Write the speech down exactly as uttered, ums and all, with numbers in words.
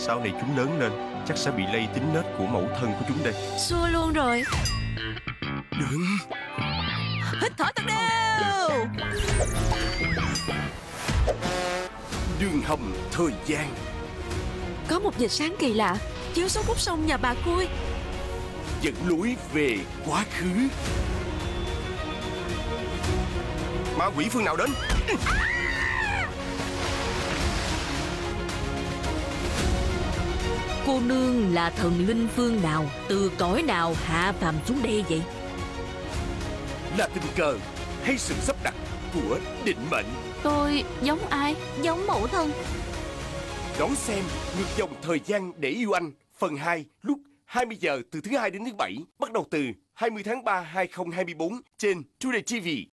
sau này chúng lớn lên chắc sẽ bị lây tính nết của mẫu thân của chúng đây. Xua luôn rồi. Đừng. Hít thở thật đều. Đường hầm thời gian. Có một vệt sáng kỳ lạ chiếu xuống khúc sông nhà bà Cui, Dẫn lối về quá khứ. Ma quỷ phương nào đến? cô nương là thần linh phương nào, từ cõi nào hạ phàm xuống đây vậy? Là tình cờ hay sự sắp đặt của định mệnh? Tôi giống ai? Giống mẫu thân. Đón xem Ngược dòng thời gian để yêu anh phần hai lúc hai mươi giờ từ thứ hai đến thứ bảy, bắt đầu từ hai mươi tháng ba hai nghìn không trăm hai mươi tư trên Today ti vi.